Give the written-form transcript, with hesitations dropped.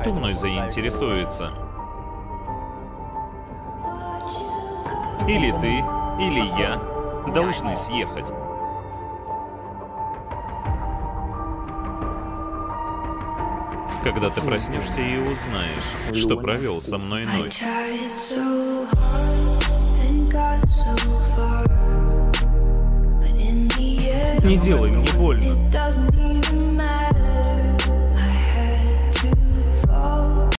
кто мной заинтересуется. Или ты, или я должны съехать. Когда ты проснешься и узнаешь, что провел со мной ночь. Не делай мне больно.